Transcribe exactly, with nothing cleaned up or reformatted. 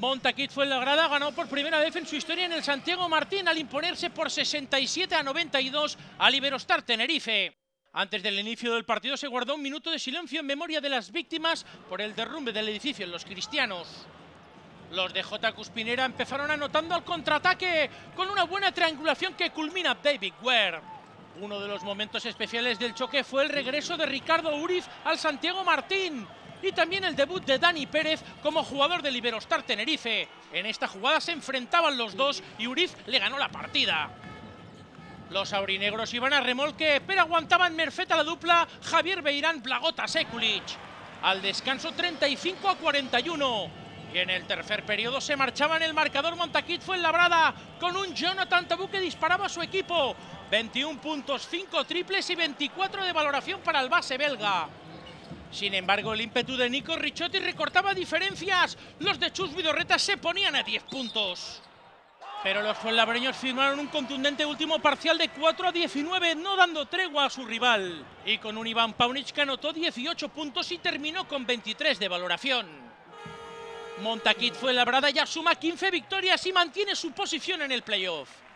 Montaquit Fuenlabrada ganó por primera vez en su historia en el Santiago Martín al imponerse por sesenta y siete a noventa y dos al Iberostar Tenerife. Antes del inicio del partido se guardó un minuto de silencio en memoria de las víctimas por el derrumbe del edificio en Los Cristianos. Los de J. Cuspinera empezaron anotando al contraataque con una buena triangulación que culmina David Ware. Uno de los momentos especiales del choque fue el regreso de Ricardo Uriz al Santiago Martín y también el debut de Dani Pérez como jugador del Iberostar Tenerife. En esta jugada se enfrentaban los dos y Uriz le ganó la partida. Los aurinegros iban a remolque, pero aguantaban merced a la dupla Javier Beirán-Blagota Sekulic. Al descanso treinta y cinco a cuarenta y uno. Y en el tercer periodo se marchaba en el marcador Montaquit Fuenlabrada con un Jonathan Tabú que disparaba a su equipo. veintiún puntos, cinco triples y veinticuatro de valoración para el base belga. Sin embargo, el ímpetu de Nico Ricciotti recortaba diferencias. Los de Chus Vidorreta se ponían a diez puntos. Pero los fuenlabreños firmaron un contundente último parcial de cuatro a diecinueve, no dando tregua a su rival. Y con un Iván Paunic que anotó dieciocho puntos y terminó con veintitrés de valoración. Montaquit Fuenlabrada ya suma quince victorias y mantiene su posición en el playoff.